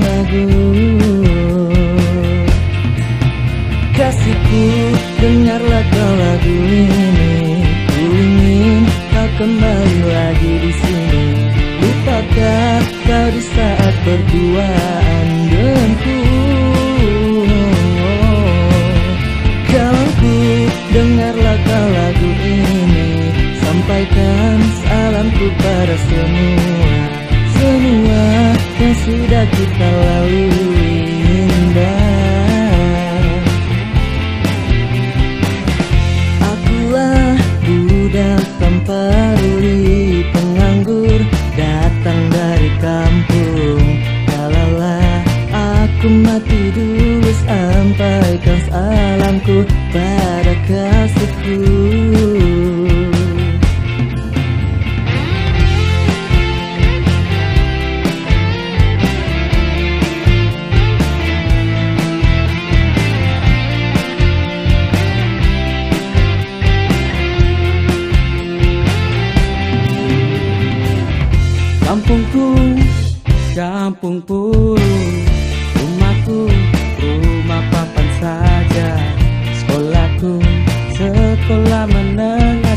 lagu. Kasihku, dengarlah kau lagu ini. Ku ingin kau kembali lagi di sini. Lupakah kau di saat berduaan denganku. Kawanku, dengarlah kau lagu ini. Sampaikan salamku pada semua yang sudah kita lalui indah. Akulah budak tanpa ruri, penganggur datang dari kampung. Kalaulah aku mati dulu, sampaikan salamku pada kasihku. Kampungku, rumahku, rumah papan saja. Sekolahku, sekolah menengah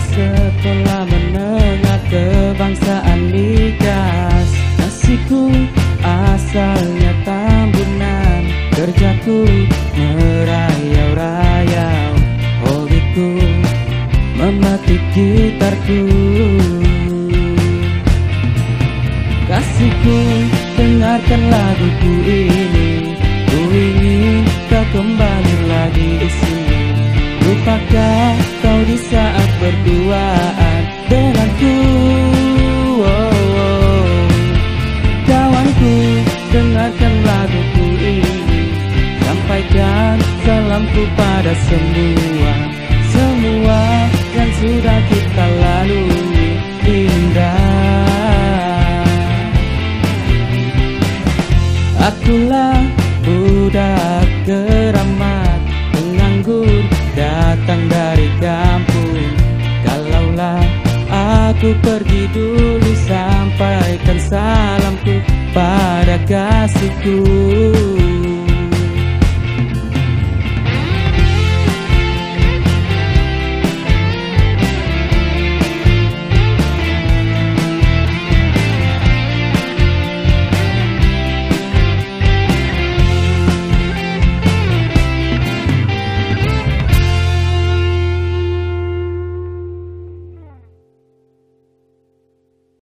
kebangsaan Likas. Nasiku asalnya Tambunan, kerjaku merayau-rayau, hobiku memetik gitarku. Kasihku, dengarkan laguku ini. Ku ingin kau kembali lagi di sini. Lupakah kau di saat berduaan denganku. Kawanku, dengarkan laguku ini. Sampaikan salamku pada semua yang sudah kita lalui indah. Akulah budak keramat, penganggur datang dari kampung. Kalaulah aku pergi dulu, sampaikan salamku pada kasihku.